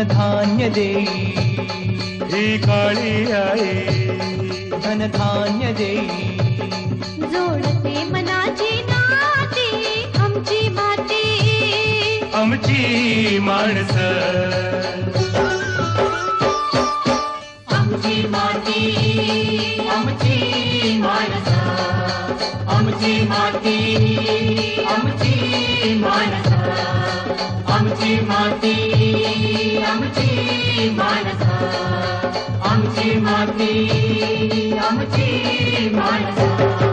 धनधान्य देई ही काळी आई धनधान्य देई जोडते मनाची नाती आमची माती आमची माणसं आमची माती आमची माणसं आमची माती आमची माणसं आमची माती आमची माणसं आमची माती आमची माणसं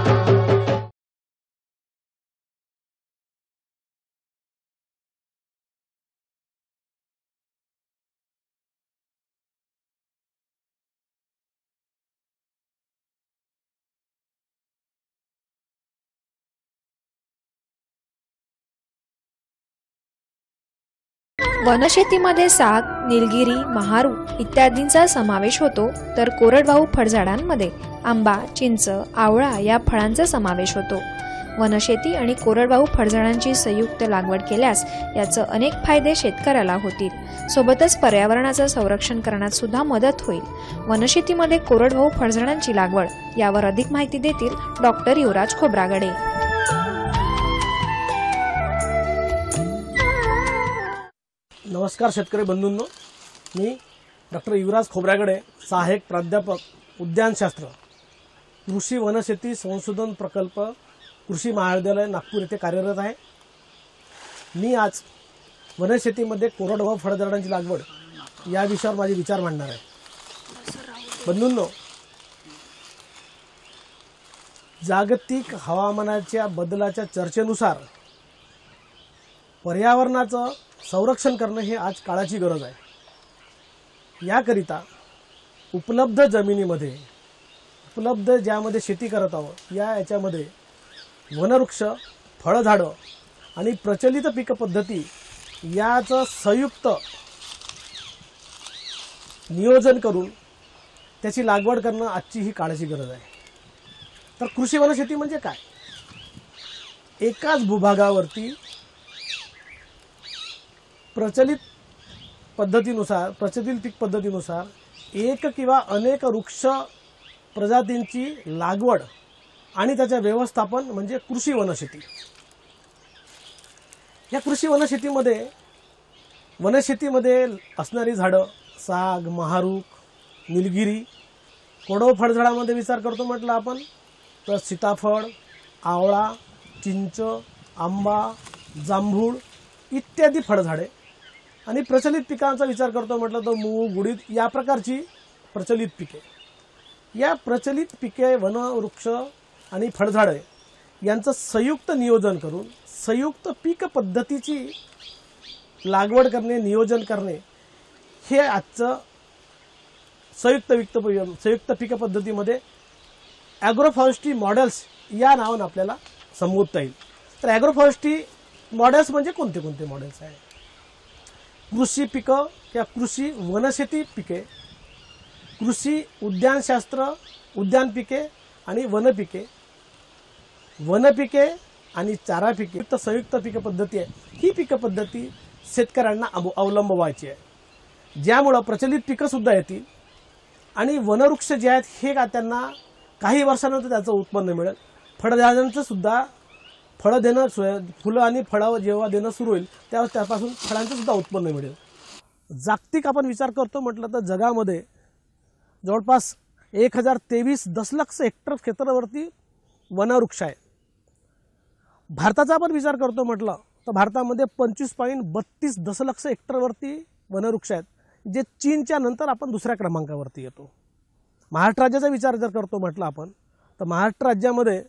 वनशेतीमध्ये साग, निलगिरी, महारू इत्यादींचा समावेश होतो, तर कोरडवाहू फळझाडांमध्ये आंबा, चिंच, आवळा या फळांचा समावेश होतो. वनशेती आणि कोरडवाहू फळझाडांची संयुक्त लागवड केल्यास याचे अनेक फायदे शेतकऱ्याला होतील. सोबतच पर्यावरणाचे संरक्षण करण्यात सुद्धा मदत होईल. वनशेतीमध्ये कोरडवाहू फळझाडांची लागवड यावर अधिक माहिती देतील डॉक्टर युवराज खोब्रागडे. नमस्कार शेतकरी बंधूंनो, मी डॉक्टर युवराज खोब्रागडे, सहाय्यक प्राध्यापक उद्यानशास्त्र, कृषी वनशेती संशोधन प्रकल्प, कृषी महाविद्यालय नागपूर येथे कार्यरत आहे. मी आज वनशेतीमध्ये कोरडवाहू फळझाडांची लागवड या विषयावर माझे विचार मांडणार आहे. बंधूंनो, जागतिक हवामानाच्या बदलाच्या चर्चेनुसार पर्यावरणाचं संरक्षण करणं हे आज काळाची गरज आहे. याकरिता उपलब्ध जमिनीमध्ये ज्यामध्ये शेती करत आहोत याच्यामध्ये वनवृक्ष, फळझाडं आणि प्रचलित पीक पद्धती याचं संयुक्त नियोजन करून त्याची लागवड करणं आजची ही काळाची गरज आहे. तर कृषी वनशेती म्हणजे काय? एकाच भूभागावरती प्रचलित पीक पद्धतीनुसार एक किंवा अनेक वृक्ष प्रजातींची लागवड आणि त्याचे व्यवस्थापन म्हणजे कृषी वनशेती. या कृषी वनशेतीमध्ये असणारी झाडं साग, महारूक, निलगिरी, कोरडवाहू फळझाडामध्ये विचार करतो म्हटलं आपण तर सीताफळ, आवळा, चिंच, आंबा, जांभूळ इत्यादी फळझाडे आणि प्रचलित पिकांचा विचार करतो म्हटलं तर मूग, उडीद या प्रकारची प्रचलित पिके. या प्रचलित पिके, वनवृक्ष आणि फळझाडे यांचं संयुक्त नियोजन करून संयुक्त पीक पद्धतीची लागवड करणे, नियोजन करणे हे आजचं संयुक्त पीक पद्धतीमध्ये ॲग्रोफॉरेस्ट्री मॉडेल्स या नावाने आपल्याला संबोधता येईल. तर ॲग्रोफॉरेस्ट्री मॉडेल्स म्हणजे कोणते कोणते मॉडेल्स आहेत? कृषी पिकं किंवा कृषी वनशेती पिके, कृषी उद्यानशास्त्र, उद्यान पिके आणि वनपिके, वनपिके आणि चारा पिके संयुक्त पीक पद्धती आहे. ही पीक पद्धती शेतकऱ्यांना अवलंबवायची आहे, ज्यामुळं प्रचलित पिकं सुद्धा येतील आणि वनवृक्ष जे आहेत हे त्यांना काही वर्षानंतर त्याचं उत्पन्न मिळेल. फळझाडांचं सुद्धा फळं देणं, फुलं आणि फळं जेव्हा देणं सुरू होईल तेव्हा त्यापासून फळांचं सुद्धा उत्पन्न मिळेल. जागतिक आपण विचार करतो म्हटलं तर जगामध्ये जवळपास 1023 दशलक्ष हेक्टर क्षेत्रावरती वनवृक्ष आहे. भारताचा आपण विचार करतो म्हटलं तर भारतामध्ये 25.32 दशलक्ष हेक्टरवरती वनवृक्ष आहेत, जे चीनच्या नंतर आपण दुसऱ्या क्रमांकावरती येतो. महाराष्ट्र राज्याचा विचार जर करतो म्हटलं आपण तर महाराष्ट्र राज्यामध्ये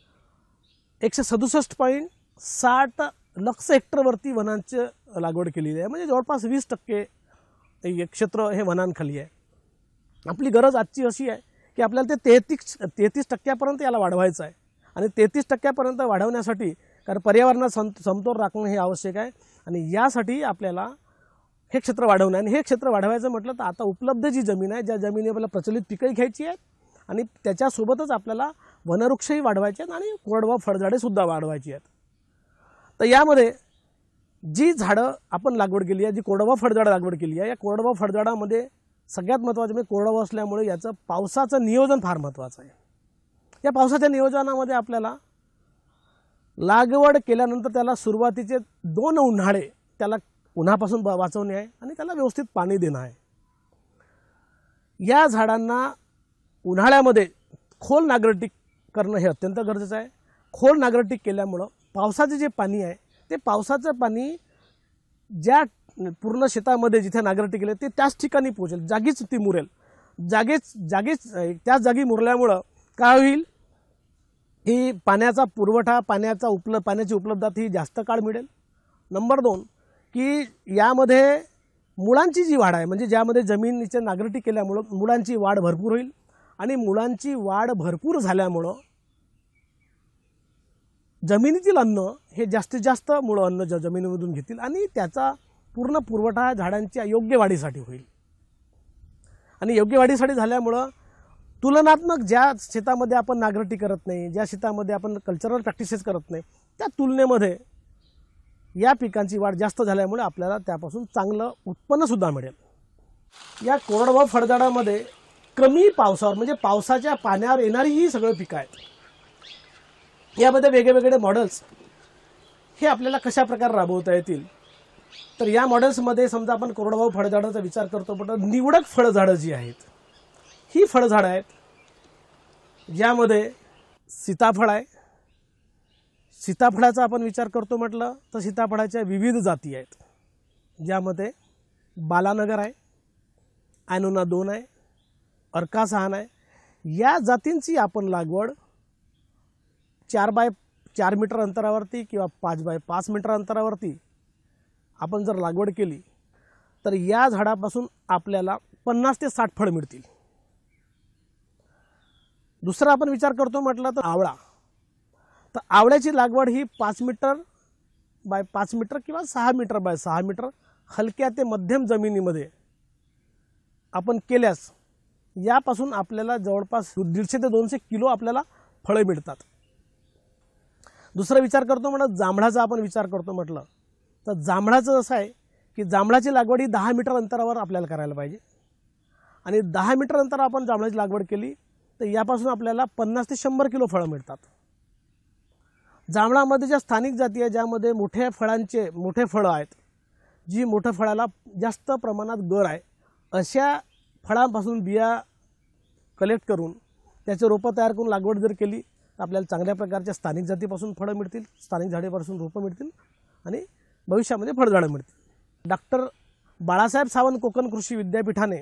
167.60 लक्ष हेक्टरवरती वनांची लागवड केलेली आहे, म्हणजे जवळपास 20% क्षेत्र हे वनांखाली आहे. आपली गरज आजची अशी आहे की आपल्याला ते 33% याला वाढवायचं आहे आणि 33% वाढवण्यासाठी कारण पर्यावरणात समतोल राखणं हे आवश्यक आहे आणि यासाठी आपल्याला हे क्षेत्र वाढवणं आणि हे क्षेत्र वाढवायचं म्हटलं तर आता उपलब्ध जी जमीन आहे ज्या जमिनीवर आपल्याला प्रचलित पिकंही घ्यायची आहेत आणि त्याच्यासोबतच आपल्याला वनवृक्षही वाढवायचे आहेत आणि कोरडवाहू फळझाडे सुद्धा वाढवायची आहेत. तर यामध्ये जी झाडं आपण लागवड केली आहे, जी कोरडवाहू फळझाडं लागवड केली आहे, या कोरडवाहू फळझाडामध्ये सगळ्यात महत्त्वाचं म्हणजे कोरडवाहू असल्यामुळे याचं पावसाचं नियोजन फार महत्त्वाचं आहे. या पावसाच्या नियोजनामध्ये आपल्याला लागवड केल्यानंतर त्याला सुरुवातीचे 2 उन्हाळे त्याला उन्हापासून वाचवणे आहे आणि त्याला व्यवस्थित पाणी देणं आहे. या झाडांना उन्हाळ्यामध्ये खोल नांगरटी करणं हे अत्यंत गरजेचं आहे. खोल नांगरटी केल्यामुळं पावसाचे जे पाणी आहे ते पावसाचं पाणी ज्या पूर्ण शेतामध्ये जिथे नांगरटी केली ते त्याच ठिकाणी पोहोचेल, जागीच ती मुरेल. जागीच त्याच जागी मुरल्यामुळं काय होईल, ही पाण्याचा पुरवठा पाण्याची उपलब्धता ही जास्त काळ मिळेल. नंबर 2 की यामध्ये मुळांची जी वाढ आहे, म्हणजे ज्यामध्ये जमिनीची नांगरटी केल्यामुळं मुळांची वाढ भरपूर होईल आणि मुळांची वाढ भरपूर झाल्यामुळं जमिनीतील अन्न हे जास्तीत जास्त मुळं अन्न जमिनीमधून घेतील आणि त्याचा पूर्ण पुरवठा झाडांच्या योग्य वाढीसाठी होईल. आणि योग्य वाढीसाठी झाल्यामुळं तुलनात्मक ज्या शेतामध्ये आपण नांगरटी करत नाही, ज्या शेतामध्ये आपण कल्चरल प्रॅक्टिसेस करत नाही, त्या तुलनेमध्ये या पिकांची वाढ जास्त झाल्यामुळे आपल्याला त्यापासून चांगलं उत्पन्नसुद्धा मिळेल. या कोरडवाहू फळझाडामध्ये कमी पावसावर म्हणजे पावसाच्या पाण्यावर येणारी ही सगळी पिकं आहेत. यामध्ये वेगवेगळे मॉडेल्स हे आपल्याला कशा प्रकारे राबवता येतील, तर या मॉडेल्समध्ये समजा आपण कोरडवाहू फळझाडाचा विचार करतो, पण निवडक फळझाडं जी आहेत ही फळझाडं आहेत ज्यामध्ये सीताफळ आहे. सीताफळाचा आपण विचार करतो म्हटलं तर सीताफळाच्या विविध जाती आहेत, ज्यामध्ये बालानगर आहे, ॲनोना 2 आहे, अर्का 6 आहे. या जातींची आपण लागवड 4x4 मीटर अंतरावरती किंवा 5x5 मीटर अंतरावरती आपण जर लागवड केली तर या झाडापासून आपल्याला 50 ते 60 फळ मिळतील. दुसरा आपण विचार करतो म्हटलं तर आवळा. तर आवळ्याची लागवड ही 5 मीटर बाय 5 मीटर किंवा 6 मीटर बाय 6 मीटर हलक्या ते मध्यम जमिनीमध्ये आपण केल्यास यापासून आपल्याला जवळपास 150 ते 200 किलो आपल्याला फळे मिळतात. दुसरा विचार करतो म्हटलं जांभळाचा आपण विचार करतो म्हटलं तर जांभळाचं असं आहे की जांभळाची लागवड ही 10 मीटर अंतरावर आपल्याला करायला पाहिजे आणि 10 मीटर अंतरावर आपण जांभळाची लागवड केली तर यापासून आपल्याला 50 ते 100 किलो फळं मिळतात. जांभळामध्ये ज्या स्थानिक जाती आहे ज्यामध्ये मोठे फळं आहेत, जी मोठ्या फळाला जास्त प्रमाणात गर आहे, अशा फळांपासून बिया कलेक्ट करून त्याचे रोपं तयार करून लागवड जर केली तर आपल्याला चांगल्या प्रकारच्या स्थानिक जातीपासून फळं मिळतील, स्थानिक झाडेपासून रोपं मिळतील आणि भविष्यामध्ये फळझाडं मिळतील. डॉक्टर बाळासाहेब सावंत कोकण कृषी विद्यापीठाने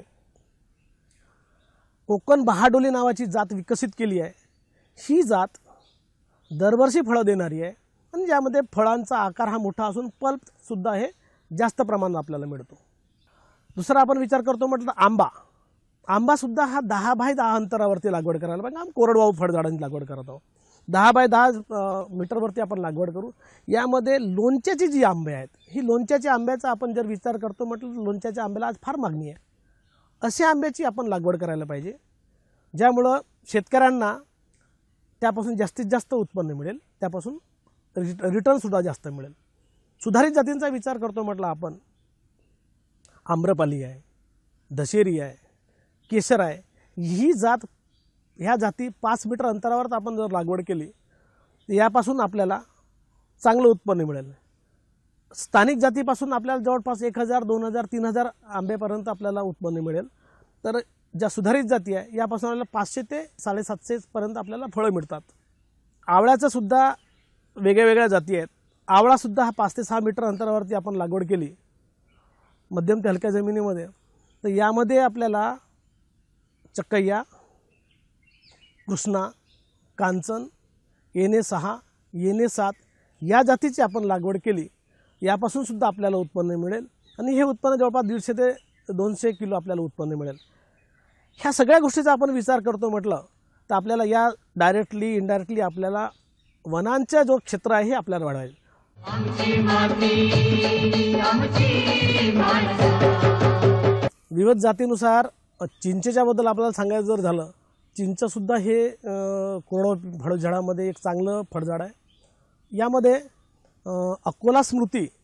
कोकण बहाडोली नावाची जात विकसित केली आहे. ही जात दरवर्षी फळं देणारी आहे आणि ज्यामध्ये फळांचा आकार हा मोठा असून पल्पसुद्धा हे जास्त प्रमाणात आपल्याला मिळतो. दुसरा आपण विचार करतो म्हटलं आंबा. आंबासुद्धा हा 10x10 अंतरावरती लागवड करायला पाहिजे. आम्ही कोरडवाहू फळझाडांची लागवड करत आहोत. 10x10 मीटरवरती आपण लागवड करू. यामध्ये लोणच्याची जी आंबे आहेत ही लोणच्याच्या आंब्याचा आपण जर विचार करतो म्हटलं तर लोणच्याच्या आंब्याला आज फार मागणी आहे. अशा आंब्याची आपण लागवड करायला पाहिजे ज्यामुळं शेतकऱ्यांना त्यापासून जास्तीत जास्त उत्पन्न मिळेल, त्यापासून रिटर्नसुद्धा जास्त मिळेल. सुधारित जातींचा विचार करतो म्हटलं आपण आम्रपाली आहे, दशेरी आहे, केशर आहे. ह्या जाती 5 मीटर अंतरावर आपण जर लागवड केली तर यापासून आपल्याला चांगलं उत्पन्न मिळेल. स्थानिक जातीपासून आपल्याला जवळपास 1000, 2000, 3000 आंब्यापर्यंत आपल्याला उत्पन्न मिळेल. तर ज्या सुधारित जाती आहे यापासून आपल्याला 500 ते 750 पर्यंत आपल्याला फळं मिळतात. आवळ्याचं सुद्धा वेगवेगळ्या जाती आहेत. आवळासुद्धा हा 5 ते 6 मीटर अंतरावरती आपण लागवड केली मध्यम ते हलक्या जमिनीमध्ये तर यामध्ये आपल्याला चक्कय्या, कृष्णा, कांचन, NA6, NA7 या जातीची आपण लागवड केली यापासून सुद्धा आपल्याला उत्पन्न मिळेल आणि हे उत्पन्न जवळपास 150 ते 200 किलो आपल्याला उत्पन्न मिळेल. ह्या सगळ्या गोष्टीचा आपण विचार करतो म्हटलं तर आपल्याला या डायरेक्टली इनडायरेक्टली आपल्याला वनांचा जो क्षेत्र आहे हे आपल्याला वाढवायचं. आमची माती आमची माणसं. विविध जातीनुसार चिंचेच्या बद्दल आपल्याला सांगायचं जर झालं, चिंचसुद्धा हे कोरडवाहू फळझाडामध्ये एक चांगलं फळझाड आहे. यामध्ये अकोला स्मृती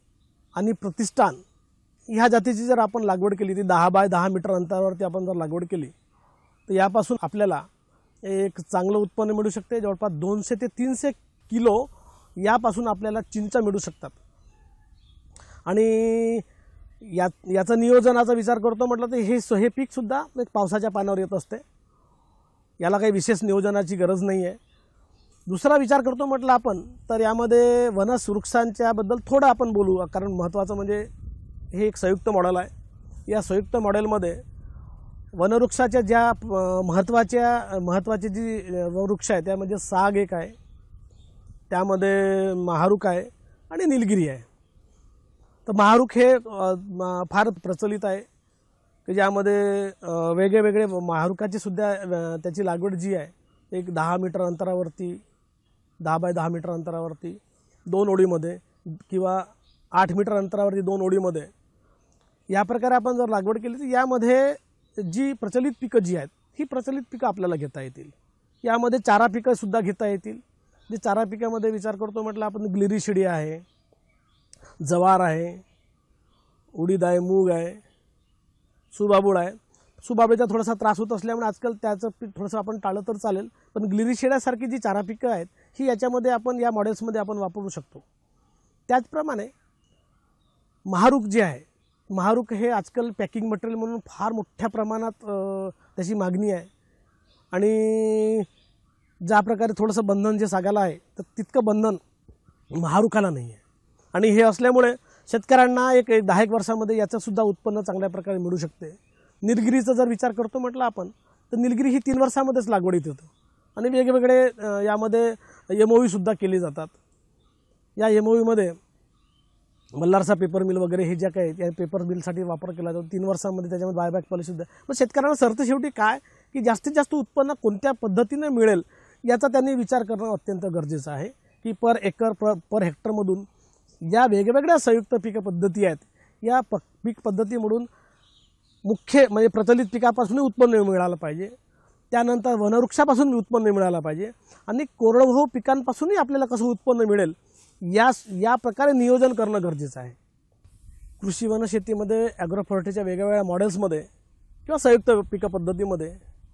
आणि प्रतिष्ठान ह्या जातीची जर आपण लागवड केली ती 10 बाय 10 मीटर अंतरावरती आपण जर लागवड केली तर यापासून आपल्याला एक चांगलं उत्पन्न मिळू शकते. जवळपास 200 ते 300 किलो यापासून आपल्याला चिंचा मिळू शकतात. आणि याचं नियोजनाचा विचार करतो म्हटलं तर हे पीकसुद्धा एक पावसाच्या पाण्यावर येत असते. याला काही विशेष नियोजनाची गरज नाही आहे. दुसरा विचार करतो म्हटलं आपण तर यामध्ये वृक्षांच्याबद्दल थोडं आपण बोलू, कारण महत्त्वाचं म्हणजे हे एक संयुक्त मॉडेल आहे. या संयुक्त मॉडेलमध्ये वनवृक्षाच्या ज्या महत्त्वाचे जी वृक्ष आहे त्यामध्ये साग एक आहे, त्यामध्ये महारुख आहे आणि निलगिरी आहे. तर महारुख हे फार प्रचलित आहे की ज्यामध्ये वेगळे महारुखाची सुद्धा त्याची लागवड जी आहे एक 10 मीटर अंतरावरती 10 बाय 10 मीटर अंतरावरती 2 ओळीमध्ये किंवा 8 मीटर अंतरावरती 2 ओळीमध्ये या प्रकारे आपण जर लागवड केली तर यामध्ये जी प्रचलित पिकं जी आहेत ही प्रचलित पिकं आपल्याला घेता येतील. यामध्ये चारा पिकं सुद्धा घेता येतील. जे चारा पिकामध्ये विचार करतो म्हटलं आपण ग्लिरीशिडी आहे, जवार आहे, उडीद आहे, मूग आहे, सुबाबूळ आहे. सुबाबूचा थोडासा त्रास होत असल्यामुळे आजकाल त्याचं पीक थोडंसं आपण टाळलं तर चालेल, पण ग्लिरीशिड्यासारखी जी चारा पिकं आहेत ही याच्यामध्ये आपण या मॉडेल्समध्ये आपण वापरू शकतो. त्याचप्रमाणे महारुख जे आहे, महारुख हे आजकाल पॅकिंग मटेरियल म्हणून फार मोठ्या प्रमाणात त्याची मागणी आहे. आणि ज्या प्रकारे थोडंसं बंधन जे सागाला आहे तर तितकं बंधन महारुखाला नाही आहे. आणि हे असल्यामुळे शेतकऱ्यांना एक 10 वर्षामध्ये याचंसुद्धा उत्पन्न चांगल्या प्रकारे मिळू शकते. निलगिरीचा जर विचार करतो म्हटलं आपण तर निलगिरी ही 3 वर्षामध्येच लागवडीत येतं आणि वेगवेगळे यामध्ये MOV केली जातात. या MOVमध्ये मल्हारसा पेपर मिल वगैरे हे ज्या काही या पेपर मिलसाठी वापर केला जातो 3 वर्षांमध्ये त्याच्यामध्ये बायबॅक पॉलिसीसुद्धा. मग शेतकऱ्यांना सरते शेवटी काय की जास्तीत जास्त उत्पन्न कोणत्या पद्धतीने मिळेल याचा त्यांनी विचार करणं अत्यंत गरजेचं आहे की पर एकर पर हेक्टरमधून या वेगवेगळ्या संयुक्त पीक पद्धती आहेत या पीक पद्धतीमधून मुख्य म्हणजे प्रचलित पिकापासूनही उत्पन्न मिळालं पाहिजे, त्यानंतर वनवृक्षापासून उत्पन्न मिळालं पाहिजे आणि कोरडवाहू पिकांपासूनही आपल्याला कसं उत्पन्न मिळेल या प्रकारे नियोजन करणं गरजेचं आहे. कृषी वनशेतीमध्ये ॲग्रोफॉरेस्ट्रीच्या वेगवेगळ्या मॉडेल्समध्ये किंवा संयुक्त पीक पद्धतीमध्ये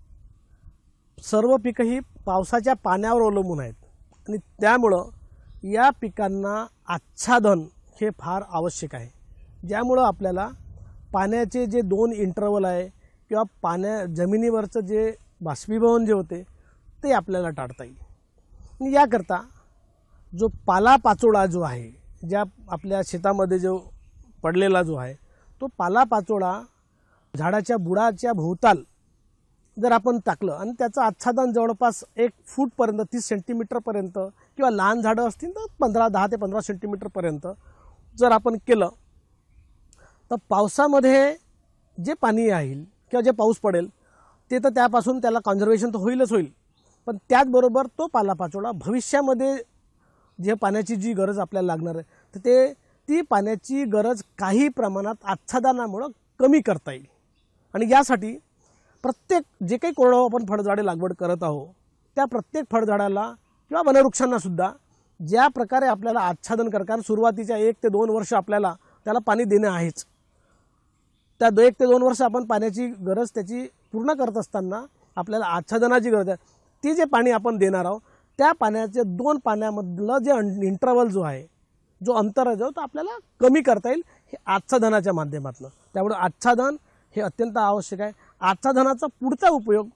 सर्व पिकं ही पावसाच्या पाण्यावर अवलंबून आहेत आणि त्यामुळं या पिकांना आच्छादन हे फार आवश्यक आहे. ज्यामुळं आपल्याला पाण्याचे जे 2 इंटरवल आहे किंवा जमिनीवरचं जे बाष्पीभवन जे होते ते आपल्याला टाळता येईल. याकरता जो पालापाचोळा जो आहे ज्या आपल्या शेतामध्ये जो पडलेला जो आहे तो पालापाचोळा झाडाच्या बुडाच्या भोवताल जर आपण टाकलं आणि त्याचं आच्छादन जवळपास 1 फूटपर्यंत 30 सेंटीमीटरपर्यंत किंवा लहान झाडं असतील तर 10 ते 15 सेंटीमीटरपर्यंत जर आपण केलं तर पावसामध्ये जे पाणी येईल किंवा जे पाऊस पडेल ते तर त्यापासून त्याला कॉन्झर्वेशन तर होईलच होईल, पण त्याचबरोबर तो पालापाचोळा भविष्यामध्ये जे पाण्याची जी गरज आपल्याला लागणार आहे तर ती पाण्याची गरज काही प्रमाणात आच्छादनामुळं कमी करता येईल. आणि यासाठी प्रत्येक जे काही कोरडवाहू आपण फळझाडे लागवड करत आहोत त्या प्रत्येक फळझाडाला किंवा वनवृक्षांनासुद्धा ज्या प्रकारे आपल्याला आच्छादन कारण सुरुवातीच्या 1 ते 2 वर्ष आपल्याला त्याला पाणी देणं आहेच. त्या 1 ते 2 वर्ष आपण पाण्याची गरज त्याची पूर्ण करत असताना आपल्याला आच्छादनाची गरज आहे. ती जे पाणी आपण देणार आहोत त्या पाण्याचे 2 पाण्यामधलं जे इंटरवल जो आहे जो अंतर आहे जो तो आपल्याला कमी करता येईल हे आच्छादनाच्या माध्यमातून. त्यामुळे आच्छादन हे अत्यंत आवश्यक आहे. आच्छादनाचा पुढचा उपयोग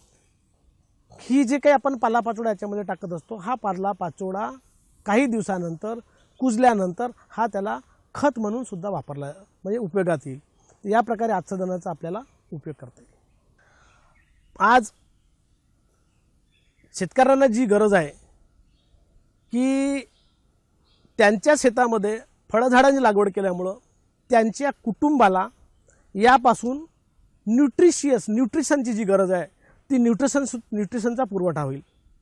ही जे काही आपण पालापाचोळा याच्यामध्ये टाकत असतो हा पालापाचोळा काही दिवसानंतर कुजल्यानंतर हा त्याला खत म्हणून सुद्धा वापरला म्हणजे उपयोगात येईल. या प्रकारे आच्छादनाचा आपल्याला उपयोग करता येईल. आज शेतकऱ्यांना जी गरज आहे की त्यांच्या शेतामध्ये फळझाडांची लागवड केल्यामुळं त्यांच्या कुटुंबाला यापासून न्यूट्रिशनची जी गरज आहे ती न्यूट्रिशनचा पुरवठा होईल.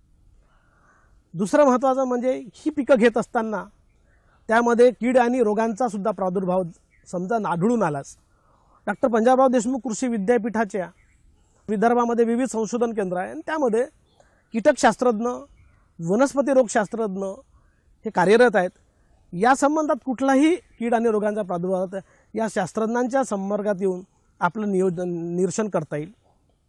दुसरं महत्त्वाचं म्हणजे ही पिकं घेत असताना त्यामध्ये कीड आणि रोगांचा सुद्धा प्रादुर्भाव समजा आढळून आलाच. डॉक्टर पंजाबराव देशमुख कृषी विद्यापीठाच्या विदर्भामध्ये विविध संशोधन केंद्र आहे आणि त्यामध्ये कीटकशास्त्रज्ञ वनस्पती रोगशास्त्रज्ञ हे कार्यरत आहेत. या संबंधात कुठलाही कीड आणि रोगांचा प्रादुर्भाव होता, या शास्त्रज्ञांच्या संपर्कात येऊन आपलं निरीक्षण करता येईल.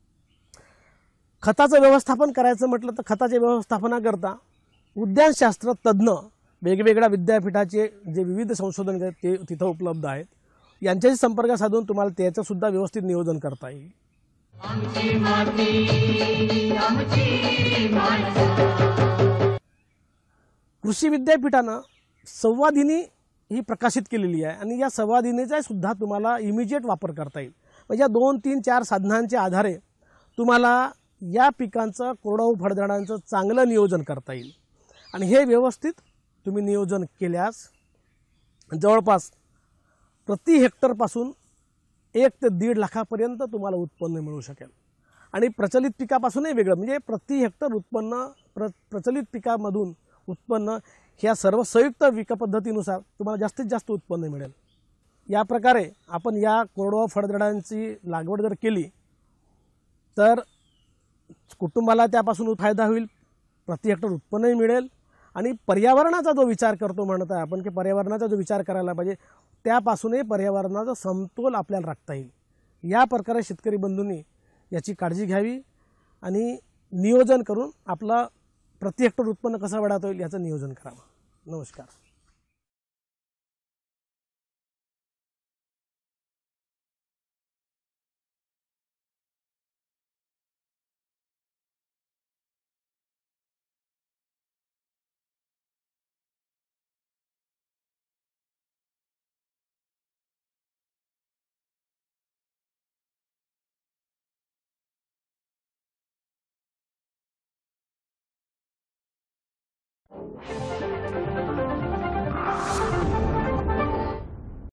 खताचं व्यवस्थापन करायचं म्हटलं तर खताच्या व्यवस्थापनाकरता उद्यानशास्त्र तज्ज्ञ वेगवेगळ्या विद्यापीठाचे जे विविध संशोधन आहेत ते तिथं उपलब्ध आहेत. यांच्याशी संपर्क साधून तुम्हाला त्याचं सुद्धा व्यवस्थित नियोजन करता येईल. आमची माती आमची माणसं. कृषी विद्यापीठानं संवादिनी ही प्रकाशित केलेली आहे आणि या संवादिनीचा सुद्धा तुम्हाला इमिजिएट वापर करता येईल. म्हणजे या 2, 3, 4 साधनांच्या आधारे तुम्हाला या पिकांचं कोरडवाहू फळझाडांचं चांगलं नियोजन करता येईल. आणि हे व्यवस्थित तुम्ही नियोजन केल्यास जवळपास प्रति हेक्टरपासून 1 ते 1.5 लाखापर्यंत तुम्हाला उत्पन्न मिळू शकेल. आणि प्रचलित पिकापासूनही वेगळं म्हणजे प्रति हेक्टर उत्पन्न प्रचलित पिकामधून उत्पन्न ह्या सर्व संयुक्त विका पद्धतीनुसार तुम्हाला जास्तीत जास्त उत्पन्न मिळेल. या प्रकारे आपण या कोरडवाहू फळझाडांची लागवड जर केली तर कुटुंबाला त्यापासून फायदा होईल, प्रति हेक्टर उत्पन्नही मिळेल आणि पर्यावरणाचा जो विचार करतो म्हणत आहे आपण की पर्यावरणाचा जो विचार करायला पाहिजे त्यापासूनही पर्यावरणाचा समतोल आपल्याला राखता येईल. या प्रकारे शेतकरी बंधूंनी याची काळजी घ्यावी आणि नियोजन करून आपला प्रति हेक्टर उत्पन्न कसं वाढवता येईल याचं नियोजन करावं. नमस्कार.